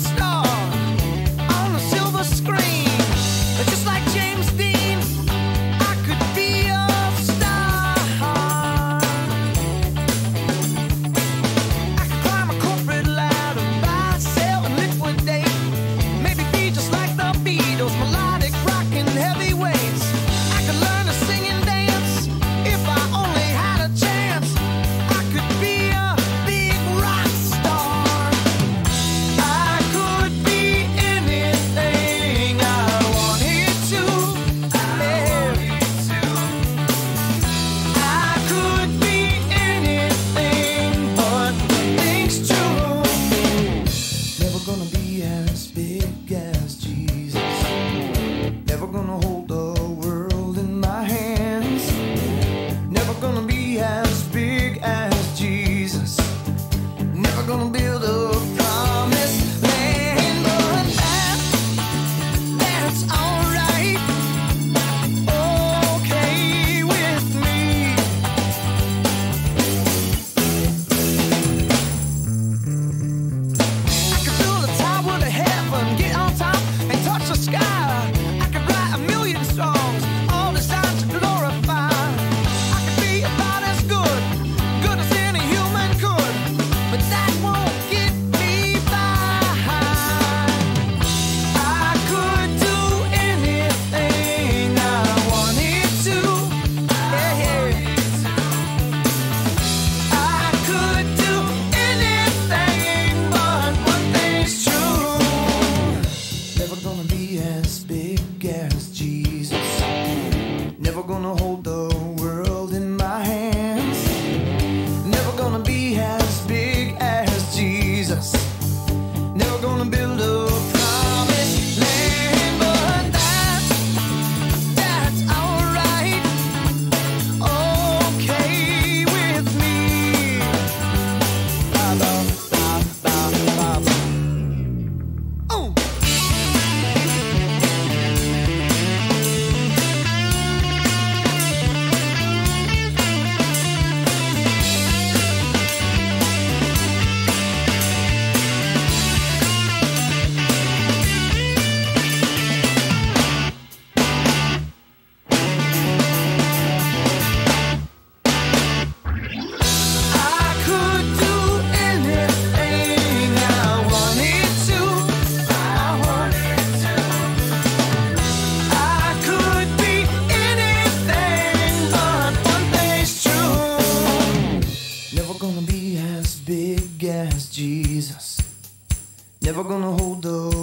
star on a silver screen. Just like James Dean, I could be a star. I could climb a corporate ladder, buy, sell, and liquidate. Maybe be just like the Beatles, melodic rock and heavyweights. I could learn to sing and dance if I only had a chance. I could be a big rock star. I could be anything I wanted to. I could be anything, but one thing's true. Never gonna be as big as Jesus. Never gonna hold the world in my hands. Never gonna be as big as Jesus. Never gonna build a promised land, but that's alright. Okay with me. I could build a tower to heaven, get on top and touch the sky. I could write a million songs, all designed to glorify. I could be about as good as any human could, but that won't get me by. I could do anything I wanted to. I could do anything, but one thing's true. Never gonna be as big as Jesus. Never gonna hold the world in my hands. Never gonna be as big as Jesus. Never gonna build a promised land, but that's alright. Okay with me. Ba, ba, ba, ba, ba. Ooh. I could do anything I wanted to. I could be anything, but one thing's true. Never gonna be as big as Jesus. Never gonna hold the